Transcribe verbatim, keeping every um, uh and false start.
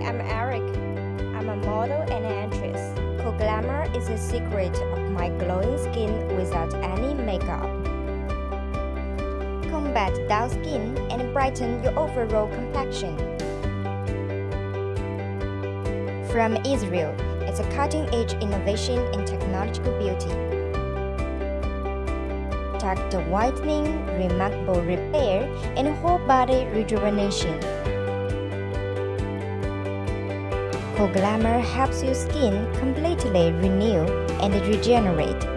I'm Eric. I'm a model and an actress. Co-glamour is the secret of my glowing skin without any makeup. Combat dull skin and brighten your overall complexion. From Israel, it's a cutting-edge innovation in technological beauty. Target whitening, remarkable repair, and whole-body rejuvenation. Co-glamour helps your skin completely renew and regenerate.